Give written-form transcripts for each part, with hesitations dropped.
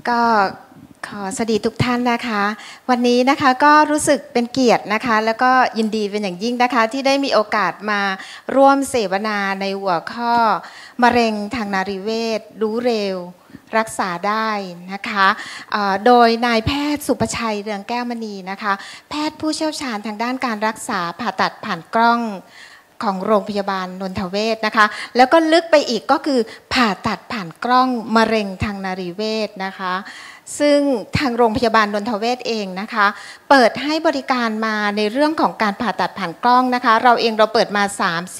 ก็ขอสวัสดีทุกท่านนะคะวันนี้นะคะก็รู้สึกเป็นเกียรตินะคะแล้วก็ยินดีเป็นอย่างยิ่งนะคะที่ได้มีโอกาสมาร่วมเสวนาในหัวข้อมะเร็งทางนารีเวชรู้เร็วรักษาได้นะคะโดยนายแพทย์สุประชัยเรืองแก้วมณีนะคะแพทย์ผู้เชี่ยวชาญทางด้านการรักษาผ่าตัดผ่านกล้องของโรงพยาบาลนนทเวศนะคะแล้วก็ลึกไปอีกก็คือผ่าตัดผ่านกล้องมะเร็งทางนารีเวชนะคะซึ่งทางโรงพยาบาลนนทเวศเองนะคะเปิดให้บริการมาในเรื่องของการผ่าตัดผ่านกล้องนะคะเราเปิดมา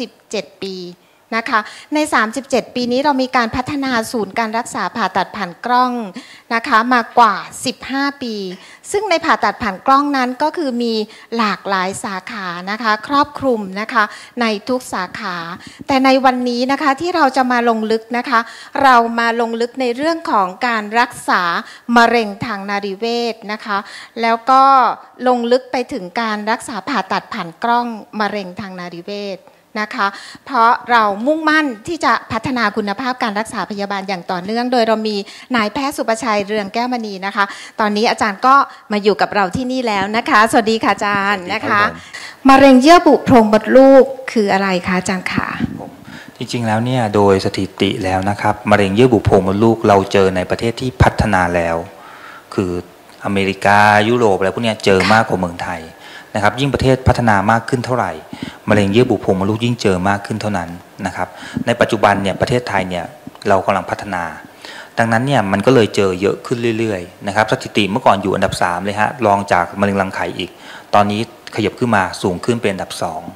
37ปีนะคะใน37ปีนี้เรามีการพัฒนาศูนย์การรักษาผ่าตัดผ่านกล้องนะคะมากว่า15ปีซึ่งในผ่าตัดผ่านกล้องนั้นก็คือมีหลากหลายสาขานะคะครอบคลุมนะคะในทุกสาขาแต่ในวันนี้นะคะที่เราจะมาลงลึกนะคะเรามาลงลึกในเรื่องของการรักษามะเร็งทางนารีเวชนะคะแล้วก็ลงลึกไปถึงการรักษาผ่าตัดผ่านกล้องมะเร็งทางนารีเวชนะคะเพราะเรามุ่งมั่นที่จะพัฒนาคุณภาพการรักษาพยาบาลอย่างต่อเนื่องโดยเรามีนายแพทย์สุประชัยเรืองแก้วมณีนะคะตอนนี้อาจารย์ก็มาอยู่กับเราที่นี่แล้วนะคะสวัสดีค่ะอาจารย์นะคะมะเร็งเยื่อบุโพรงมดลูกคืออะไรคะอาจารย์คะจริงๆแล้วเนี่ยโดยสถิติแล้วนะครับมะเร็งเยื่อบุโพรงมดลูกเราเจอในประเทศที่พัฒนาแล้วคืออเมริกายุโรปอะไรพวกนี้เจอมากกว่าเมืองไทยนะครับยิ่งประเทศพัฒนามากขึ้นเท่าไหร่มะเร็งเยื่อบุโพรงมดลูกยิ่งเจอมากขึ้นเท่านั้นนะครับในปัจจุบันเนี่ยประเทศไทยเนี่ยเรากำลังพัฒนาดังนั้นเนี่ยมันก็เลยเจอเยอะขึ้นเรื่อยๆนะครับสถิติเมื่อก่อนอยู่อันดับ3เลยฮะรองจากมะเร็งรังไข่อีกตอนนี้ขยับขึ้นมาสูงขึ้นเป็นอันดับ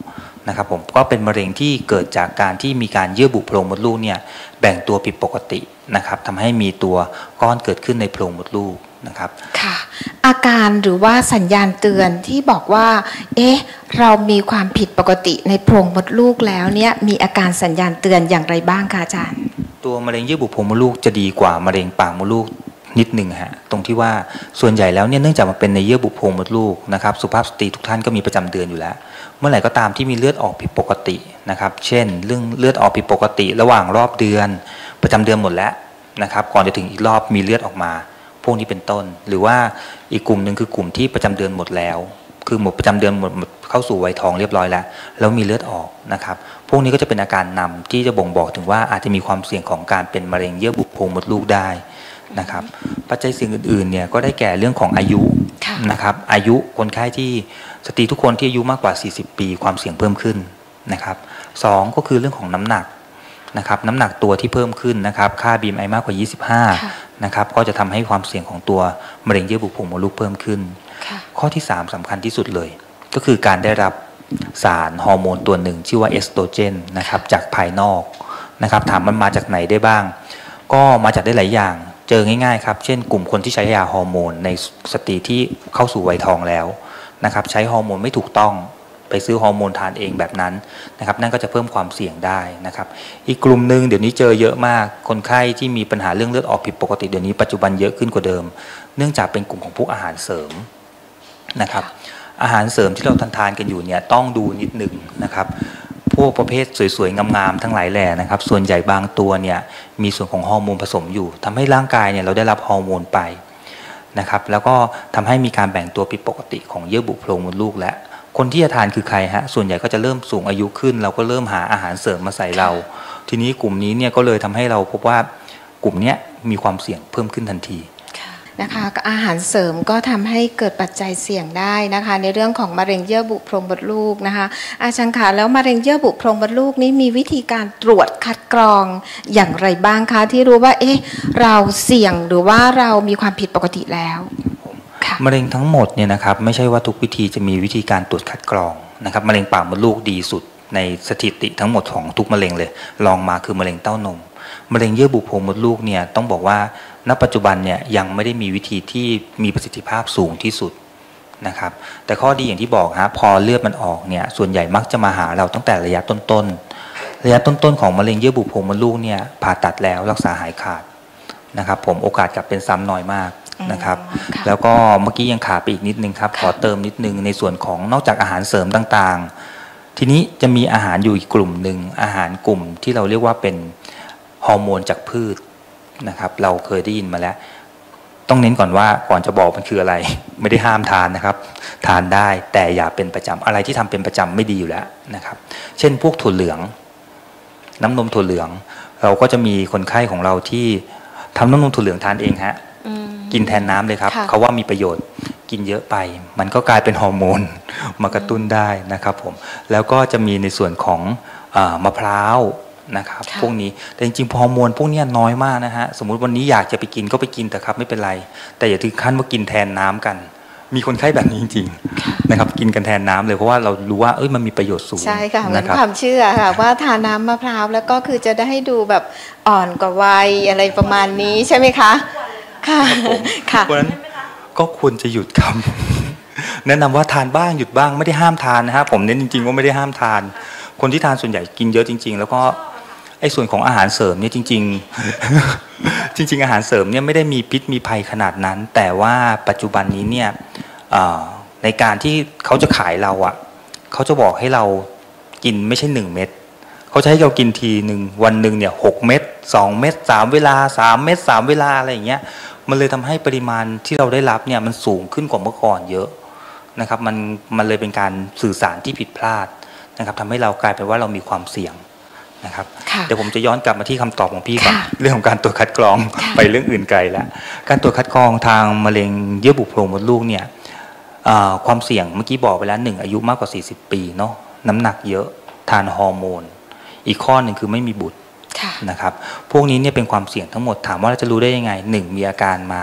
2นะครับผมก็เป็นมะเร็งที่เกิดจากการที่มีการเยื่อบุโพรงมดลูกเนี่ยแบ่งตัวผิดปกตินะครับทำให้มีตัวก้อนเกิดขึ้นในโพรงมดลูกนะครับค่ะอาการหรือว่าสัญญาณเตือนที่บอกว่าเรามีความผิดปกติในโพรงมดลูกแล้วเนี่ยมีอาการสัญญาณเตือนอย่างไรบ้างคะอาจารย์ตัวมะเร็งเยื่อบุโพรงมดลูกจะดีกว่ามะเร็งปากมดลูกนิดหนึ่งฮะตรงที่ว่าส่วนใหญ่แล้วเนี่ยเนื่องจากมันเป็นในเยื่อบุโพรงมดลูกนะครับสุภาพสตรีทุกท่านก็มีประจำเดือนอยู่แล้วเมื่อไหร่ก็ตามที่มีเลือดออกผิดปกตินะครับเช่นเรื่องเลือดออกผิดปกติระหว่างรอบเดือนประจำเดือนหมดแล้วนะครับก่อนจะถึงอีกรอบมีเลือดออกมาพวกนี้เป็นต้นหรือว่าอีกกลุ่มหนึ่งคือกลุ่มที่ประจำเดือนหมดแล้วคือหมดประจำเดือนหมดเข้าสู่วัยทองเรียบร้อยแล้วมีเลือดออกนะครับพวกนี้ก็จะเป็นอาการนำที่จะบ่งบอกถึงว่าอาจจะมีความเสี่ยงของการเป็นมะเร็งเยื่อบุโพรงมดลูกได้นะครับปัจจัยเสี่ยงอื่นๆเนี่ยก็ได้แก่เรื่องของอายุนะครับอายุคนไข้ที่สตรีทุกคนที่อายุมากกว่า40ปีความเสี่ยงเพิ่มขึ้นนะครับ2ก็คือเรื่องของน้ำหนักนะครับน้ำหนักตัวที่เพิ่มขึ้นนะครับค่า BMI มากกว่า25นะครับก็จะทำให้ความเสี่ยงของตัวมะเร็งเยื่อบุโพรงมดลูกเพิ่มขึ้นข้อที่3สำคัญที่สุดเลยก็คือการได้รับสารฮอร์โมนตัวหนึ่งชื่อว่าเอสโตรเจนนะครับจากภายนอกนะครับถามมันมาจากไหนได้บ้างก็มาจากได้หลายอย่างเจอง่ายๆครับเช่นกลุ่มคนที่ใช้ยาฮอร์โมนในสตรีที่เข้าสู่วัยทองแล้วนะครับใช้ฮอร์โมนไม่ถูกต้องไปซื้อฮอร์โมนทานเองแบบนั้นนะครับนั่นก็จะเพิ่มความเสี่ยงได้นะครับอีกกลุ่มหนึ่งเดี๋ยวนี้เจอเยอะมากคนไข้ที่มีปัญหาเรื่องเลือดออกผิดปกติเดี๋ยวนี้ปัจจุบันเยอะขึ้นกว่าเดิมเนื่องจากเป็นกลุ่มของพวกอาหารเสริมนะครับอาหารเสริมที่เราทานกันอยู่เนี่ยต้องดูนิดหนึ่งนะครับพวกประเภทสวยๆงามๆทั้งหลายแหล่นะครับส่วนใหญ่บางตัวเนี่ยมีส่วนของฮอร์โมนผสมอยู่ทำให้ร่างกายเนี่ยเราได้รับฮอร์โมนไปนะครับแล้วก็ทำให้มีการแบ่งตัวผิดปกติของเยื่อบุโพรงมดลูกและคนที่จะทานคือใครฮะส่วนใหญ่ก็จะเริ่มสูงอายุขึ้นเราก็เริ่มหาอาหารเสริมมาใส่เราทีนี้กลุ่มนี้เนี่ยก็เลยทำให้เราพบว่ากลุ่มนี้มีความเสี่ยงเพิ่มขึ้นทันทีนะคะอาหารเสริมก็ทำให้เกิดปัจจัยเสี่ยงได้นะคะในเรื่องของมะเร็งเยื่อบุโพรงมดลูกนะคะอาจารย์คะแล้วมะเร็งเยื่อบุโพรงมดลูกนี้มีวิธีการตรวจคัดกรองอย่างไรบ้างคะที่รู้ว่าเราเสี่ยงหรือว่าเรามีความผิดปกติแล้วมะเร็งทั้งหมดเนี่ยนะครับไม่ใช่ว่าทุกวิธีจะมีวิธีการตรวจคัดกรองนะครับมะเร็งปากมดลูกดีสุดในสถิติทั้งหมดของทุกมะเร็งเลยลองมาคือมะเร็งเต้านมมะเร็งเยื่อบุโพรงมดลูกเนี่ยต้องบอกว่าณปัจจุบันเนี่ยยังไม่ได้มีวิธีที่มีประสิทธิภาพสูงที่สุดนะครับแต่ข้อดีอย่างที่บอกฮะพอเลือดมันออกเนี่ยส่วนใหญ่มักจะมาหาเราตั้งแต่ระยะต้นๆของมะเร็งเยื่อบุโพรงมดลูกเนี่ยผ่าตัดแล้วรักษาหายขาดนะครับผมโอกาสกลับเป็นซ้ำน้อยมากนะครับแล้วก็เมื่อกี้ยังขาดไปอีกนิดนึงครับขอเติมนิดนึงในส่วนของนอกจากอาหารเสริมต่างๆทีนี้จะมีอาหารอยู่อีกกลุ่มหนึ่งอาหารกลุ่มที่เราเรียกว่าเป็นฮอร์โมนจากพืชนะครับเราเคยได้ยินมาแล้วต้องเน้นก่อนว่าก่อนจะบอกมันคืออะไร ไม่ได้ห้ามทานนะครับทานได้แต่อย่าเป็นประจำอะไรที่ทำเป็นประจำไม่ดีอยู่แล้วนะครับเช่นพวกถั่วเหลืองน้ำนมถั่วเหลืองเราก็จะมีคนไข้ของเราที่ทำน้ำนมถั่วเหลืองทานเองฮะกินแทนน้ำเลยครับเขาว่ามีประโยชน์กินเยอะไปมันก็กลายเป็นฮอร์โมนมากระตุ้นได้นะครับผมแล้วก็จะมีในส่วนของมะพร้าวนะครับพวกนี้แต่จริงๆฮอร์โมนพวกนี้น้อยมากนะฮะสมมุติวันนี้อยากจะไปกินก็ไปกินแต่ครับไม่เป็นไรแต่อย่าถึงขั้นว่ากินแทนน้ำกันมีคนไข้แบบนี้จริงๆนะครับกินกันแทนน้ำเลยเพราะว่าเรารู้ว่ามันมีประโยชน์สูงใช่ค่ะเหมือนความเชื่อค่ะว่าทานน้ำมะพร้าวแล้วก็คือจะได้ให้ดูแบบอ่อนกว่าวัยอะไรประมาณนี้ใช่ไหมคะค่ะค่ะเพราะฉะนั้นก็ควรจะหยุดครับแนะนำว่าทานบ้างหยุดบ้างไม่ได้ห้ามทานนะฮะผมเน้นจริงๆว่าไม่ได้ห้ามทานคนที่ทานส่วนใหญ่กินเยอะจริงๆแล้วก็ไอ้ส่วนของอาหารเสริมเนี่ยจริงๆอาหารเสริมเนี่ยไม่ได้มีพิษมีภัยขนาดนั้นแต่ว่าปัจจุบันนี้เนี่ยในการที่เขาจะขายเราอ่ะเขาจะบอกให้เรากินไม่ใช่1 เม็ดเขาจะให้เรากินทีหนึ่งวันหนึ่งเนี่ย6 เม็ด2 เม็ด3 เวลา3 เม็ด3 เวลาอะไรอย่างเงี้ยมันเลยทำให้ปริมาณที่เราได้รับเนี่ยมันสูงขึ้นกว่าเมื่อก่อนเยอะนะครับมันเลยเป็นการสื่อสารที่ผิดพลาดนะครับทำให้เรากลายเป็นว่าเรามีความเสี่ยงนะครับเดี๋ยวผมจะย้อนกลับมาที่คำตอบของพี่ก่อนเรื่องของการตรวจคัดกรองไปเรื่องอื่นไกลแล้วการตรวจคัดกรองทางมะเร็งเยื่อบุโพรงมดลูกเนี่ยความเสี่ยงเมื่อกี้บอกไปแล้ว1อายุมากกว่า40 ปีเนาะน้ำหนักเยอะทานฮอร์โมนอีกข้อหนึ่งคือไม่มีบุตรนะครับพวกนี้เนี่ยเป็นความเสี่ยงทั้งหมดถามว่าเราจะรู้ได้ยังไง1มีอาการมา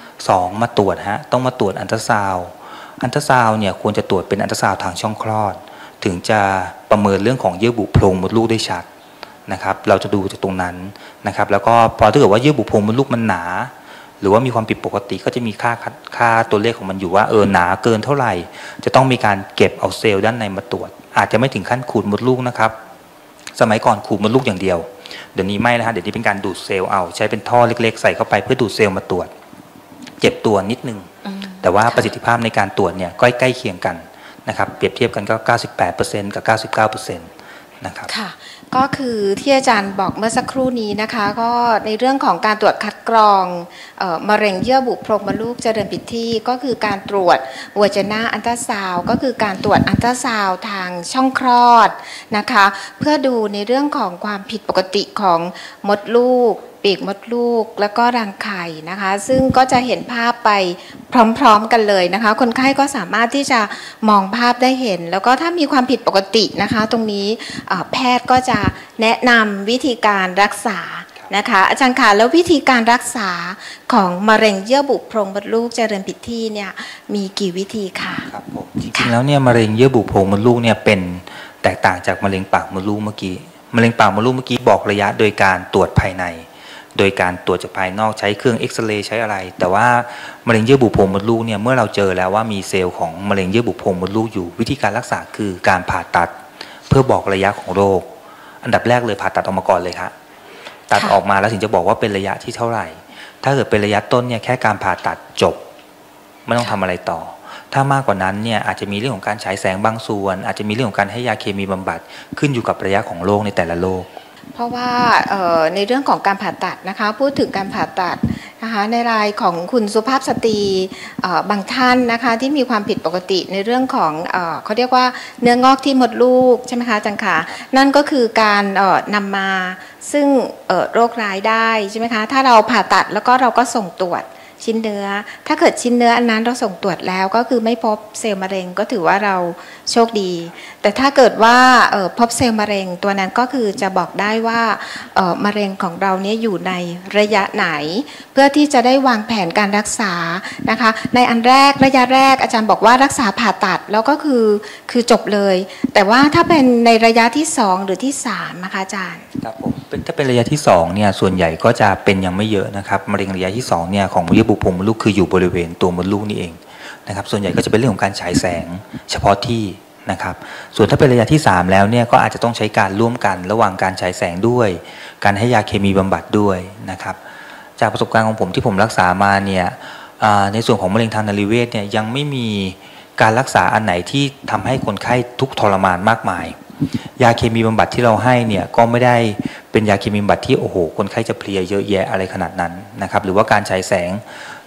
2มาตรวจฮะต้องมาตรวจอัลตราซาวด์เนี่ยควรจะตรวจเป็นอัลตราซาวด์ทางช่องคลอดถึงจะประเมินเรื่องของเยื่อบุโพรงมดลูกได้ชัดนะครับเราจะดูจากตรงนั้นนะครับแล้วก็พอถ้าเกิดว่าเยื่อบุโพรงมดลูกมันหนาหรือว่ามีความผิดปกติก็จะมีค่าตัวเลขของมันอยู่ว่าหนาเกินเท่าไหร่จะต้องมีการเก็บเอาเซลล์ด้านในมาตรวจอาจจะไม่ถึงขั้นขูดมดลูกนะครับสมัยก่อนขูดมดลูกอย่างเดียวเดี๋ยวนี้ไม่นะฮะเดี๋ยวนี้เป็นการดูดเซลล์เอาใช้เป็นท่อเล็กๆใส่เข้าไปเพื่อดูดเซลล์มาตรวจเจ็บตัวนิดนึงแต่ว่าประสิทธิภาพในการตรวจเนี่ยก็ใกล้เคียงกันนะครับเปรียบเทียบกันก็ 98% กับ 99% นะครับค่ะก็คือที่อาจารย์บอกเมื่อสักครู่นี้นะคะก็ในเรื่องของการตรวจคัดกรองมะเร็งเยื่อบุโพรงมดลูกเจริญผิดที่ก็คือการตรวจวาจนาอัลตราซาวด์ก็คือการตรวจอัลตราซาวด์ทางช่องคลอดนะคะเพื่อดูในเรื่องของความผิดปกติของมดลูกปีกมดลูกแล้วก็รังไข่นะคะซึ่งก็จะเห็นภาพไปพร้อมๆกันเลยนะคะคนไข้ก็สามารถที่จะมองภาพได้เห็นแล้วก็ถ้ามีความผิดปกตินะคะตรงนี้แพทย์ก็จะแนะนำวิธีการรักษานะคะอาจารย์คะแล้ววิธีการรักษาของมะเร็งเยื่อบุโพรงมดลูกเจริญผิดที่เนี่ยมีกี่วิธีคะครับผมจริงๆแล้วเนี่ยมะเร็งเยื่อบุโพรงมดลูกเนี่ยเป็นแตกต่างจากมะเร็งปากมดลูกเมื่อกี้มะเร็งปากมดลูกเมื่อกี้บอกระยะโดยการตรวจภายในโดยการตรวจจากภายนอกใช้เครื่องเอ็กซเรย์ใช้อะไรแต่ว่ามะเร็งเยื่อบุโพรงมดลูกเนี่ยเมื่อเราเจอแล้วว่ามีเซลล์ของมะเร็งเยื่อบุโพรงมดลูกอยู่วิธีการรักษาคือการผ่าตัดเพื่อบอกระยะของโรคอันดับแรกเลยผ่าตัดออกมาก่อนเลยครับตัดออกมาแล้วถึงจะบอกว่าเป็นระยะที่เท่าไหร่ถ้าเกิดเป็นระยะต้นเนี่ยแค่การผ่าตัดจบไม่ต้องทำอะไรต่อถ้ามากกว่านั้นเนี่ยอาจจะมีเรื่องของการฉายแสงบางส่วนอาจจะมีเรื่องของการให้ยาเคมีบำบัดขึ้นอยู่กับระยะของโรคในแต่ละโรคเพราะว่าในเรื่องของการผ่าตัดนะคะพูดถึงการผ่าตัดนะคะในรายของคุณสุภาพสตรีบางท่านนะคะที่มีความผิดปกติในเรื่องของเขาเรียกว่าเนื้องอกที่มดลูกใช่ไหมคะอาจารย์คะนั่นก็คือการนำมาซึ่งโรคร้ายได้ใช่ไหมคะถ้าเราผ่าตัดแล้วก็เราก็ส่งตรวจชิ้นเนื้อถ้าเกิดชิ้นเนื้ออันนั้นเราส่งตรวจแล้วก็คือไม่พบเซลล์มะเร็งก็ถือว่าเราโชคดีแต่ถ้าเกิดว่าพบเซลล์มะเร็งตัวนั้นก็คือจะบอกได้ว่ามะเร็งของเราเนี่ยอยู่ในระยะไหนเพื่อที่จะได้วางแผนการรักษานะคะในอันแรกระยะแรกอาจารย์บอกว่ารักษาผ่าตัดแล้วก็คือจบเลยแต่ว่าถ้าเป็นในระยะที่2หรือที่3นะคะอาจารย์ครับผมถ้าเป็นระยะที่2เนี่ยส่วนใหญ่ก็จะเป็นยังไม่เยอะนะครับมะเร็งระยะที่2เนี่ยของเยื่อบุโพรงมดลูกคืออยู่บริเวณตัวมดลูกนี่เองนะครับส่วนใหญ่ก็จะเป็นเรื่องของการฉายแสงเฉพาะที่นะครับส่วนถ้าเป็นระยะที่3แล้วเนี่ยก็อาจจะต้องใช้การร่วมกันระหว่างการฉายแสงด้วยการให้ยาเคมีบำบัดด้วยนะครับจากประสบการณ์ของผมที่ผมรักษามาเนี่ยในส่วนของมะเร็งทางนรีเวชเนี่ยยังไม่มีการรักษาอันไหนที่ทำให้คนไข้ทุกข์ทรมานมากมายยาเคมีบำบัดที่เราให้เนี่ยก็ไม่ได้เป็นยาเคมีบำบัดที่โอ้โหคนไข้จะเพลียเยอะแยะอะไรขนาดนั้นนะครับหรือว่าการฉายแสง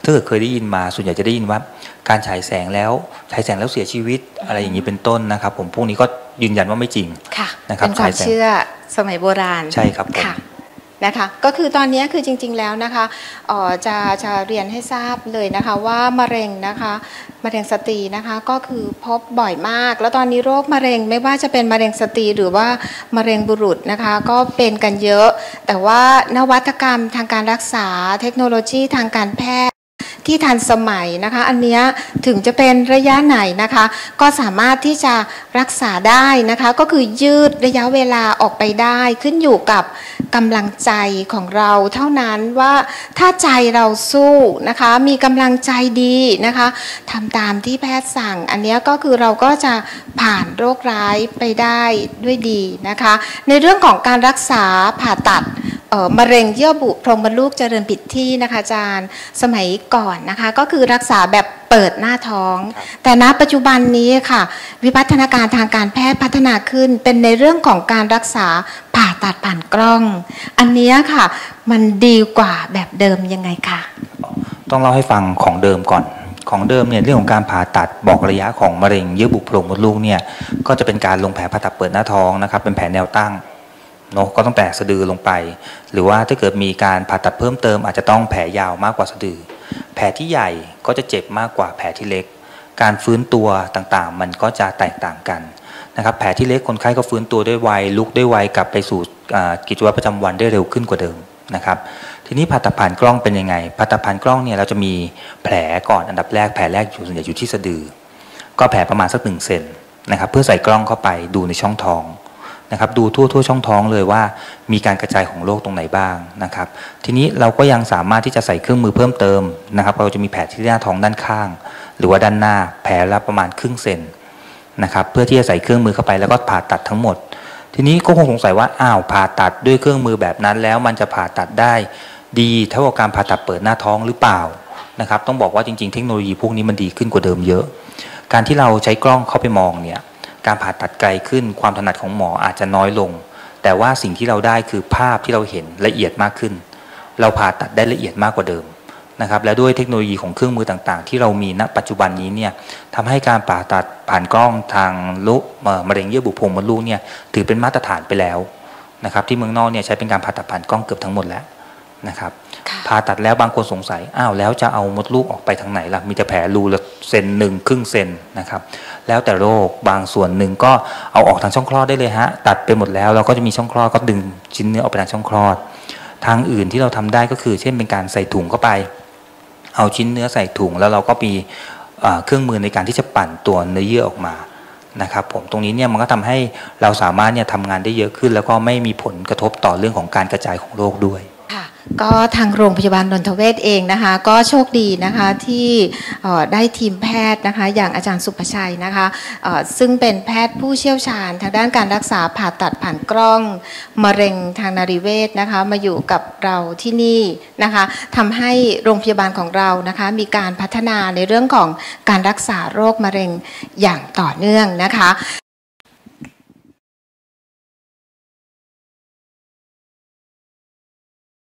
ถ้าเกิดเคยได้ยินมาส่วนใหญ่จะได้ยินว่าการฉายแสงแล้วเสียชีวิตอะไรอย่างนี้เป็นต้นนะครับผมพวกนี้ก็ยืนยันว่าไม่จริงค่ะนะครับเป็นความเชื่อสมัยโบราณใช่ครับผมนะคะก็คือตอนนี้คือจริงๆแล้วนะคะจะเรียนให้ทราบเลยนะคะว่ามะเร็งนะคะมะเร็งสตรีนะคะก็คือพบบ่อยมากแล้วตอนนี้โรคมะเร็งไม่ว่าจะเป็นมะเร็งสตรีหรือว่ามะเร็งบุรุษนะคะก็เป็นกันเยอะแต่ว่านวัตกรรมทางการรักษาเทคโนโลยีทางการแพทย์ที่ทันสมัยนะคะอันนี้ถึงจะเป็นระยะไหนนะคะก็สามารถที่จะรักษาได้นะคะก็คือยืดระยะเวลาออกไปได้ขึ้นอยู่กับกำลังใจของเราเท่านั้นว่าถ้าใจเราสู้นะคะมีกำลังใจดีนะคะทำตามที่แพทย์สั่งอันนี้ก็คือเราก็จะผ่านโรคร้ายไปได้ด้วยดีนะคะในเรื่องของการรักษาผ่าตัดมะเร็งเยื่อบุโพรงมดลูกเจริญผิดที่นะคะอาจารย์สมัยก่อนนะคะก็คือรักษาแบบเปิดหน้าท้องแต่ณปัจจุบันนี้ค่ะวิวัฒนาการทางการแพทย์พัฒนาขึ้นเป็นในเรื่องของการรักษาผ่าตัดผ่านกล้องอันนี้ค่ะมันดีกว่าแบบเดิมยังไงคะต้องเล่าให้ฟังของเดิมก่อนของเดิมเนี่ยเรื่องของการผ่าตัดบอกระยะของมะเร็งเยื่อบุโพรงมดลูกเนี่ยก็จะเป็นการลงแผลผ่าตัดเปิดหน้าท้องนะครับเป็นแผลแนวตั้งเนาะก็ต้องแตะสะดือลงไปหรือว่าถ้าเกิดมีการผ่าตัดเพิ่มเติมอาจจะต้องแผลยาวมากกว่าสะดือแผลที่ใหญ่ก็จะเจ็บมากกว่าแผลที่เล็กการฟื้นตัวต่างๆมันก็จะแตกต่างกันนะครับแผลที่เล็กคนไข้ก็ฟื้นตัวได้ไวลุกได้ไวกลับไปสู่กิจวัตรประจำวันได้เร็วขึ้นกว่าเดิมนะครับทีนี้ผ่าตัดผ่านกล้องเป็นยังไงผ่าตัดผ่านกล้องเนี่ยเราจะมีแผลก่อนอันดับแรกแผลแรกอยู่ส่วนใหญ่อยู่ที่สะดือก็แผลประมาณสัก1 เซนนะครับเพื่อใส่กล้องเข้าไปดูในช่องท้องนะครับดูทั่วช่องท้องเลยว่ามีการกระจายของโรคตรงไหนบ้างนะครับทีนี้เราก็ยังสามารถที่จะใส่เครื่องมือเพิ่มเติมนะครับเราจะมีแผลที่หน้าท้องด้านข้างหรือว่าด้านหน้าแผลละประมาณครึ่งเซนนะครับเพื่อที่จะใส่เครื่องมือเข้าไปแล้วก็ผ่าตัดทั้งหมดทีนี้ก็คงสงสัยว่าอ้าวผ่าตัดด้วยเครื่องมือแบบนั้นแล้วมันจะผ่าตัดได้ดีเท่ากับการผ่าตัดเปิดหน้าท้องหรือเปล่านะครับต้องบอกว่าจริงๆเทคโนโลยีพวกนี้มันดีขึ้นกว่าเดิมเยอะการที่เราใช้กล้องเข้าไปมองเนี่ยการผ่าตัดไกลขึ้นความถนัดของหมออาจจะน้อยลงแต่ว่าสิ่งที่เราได้คือภาพที่เราเห็นละเอียดมากขึ้นเราผ่าตัดได้ละเอียดมากกว่าเดิมนะครับและด้วยเทคโนโลยีของเครื่องมือต่างๆที่เรามีณปัจจุบันนี้เนี่ยทำให้การผ่าตัดผ่านกล้องทางมะเร็งเยื่อบุโพรงมดลูกเนี่ยถือเป็นมาตรฐานไปแล้วนะครับที่เมืองนอกเนี่ยใช้เป็นการผ่าตัดผ่านกล้องเกือบทั้งหมดแล้วนะครับผ่าตัดแล้วบางคนสงสัยอ้าวแล้วจะเอามดลูกออกไปทางไหนล่ะมีแต่แผลรูละเซนหนึ่งครึ่งเซนนะครับแล้วแต่โรคบางส่วนหนึ่งก็เอาออกทางช่องคลอดได้เลยฮะตัดไปหมดแล้วเราก็จะมีช่องคลอดก็ดึงชิ้นเนื้อออกไปทางช่องคลอดทางอื่นที่เราทำได้ก็คือเช่นเป็นการใส่ถุงเข้าไปเอาชิ้นเนื้อใส่ถุงแล้วเราก็มีเครื่องมือในการที่จะปั่นตัวเนื้อเยื่อออกมานะครับผมตรงนี้เนี่ยมันก็ทำให้เราสามารถเนี่ยทำงานได้เยอะขึ้นแล้วก็ไม่มีผลกระทบต่อเรื่องของการกระจายของโรคด้วยก็ทางโรงพยาบาลนนทเวศเองนะคะก็โชคดีนะคะที่ได้ทีมแพทย์นะคะอย่างอาจารย์สุภชัยนะคะซึ่งเป็นแพทย์ผู้เชี่ยวชาญทางด้านการรักษาผ่าตัดผ่านกล้องมะเร็งทางนารีเวชนะคะมาอยู่กับเราที่นี่นะคะทำให้โรงพยาบาลของเรานะคะมีการพัฒนาในเรื่องของการรักษาโรคมะเร็งอย่างต่อเนื่องนะคะ